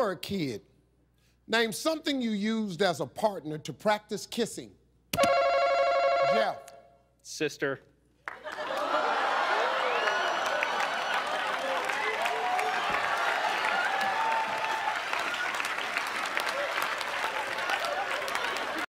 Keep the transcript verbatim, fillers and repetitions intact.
were a kid, name something you used as a partner to practice kissing. Jeff. Sister.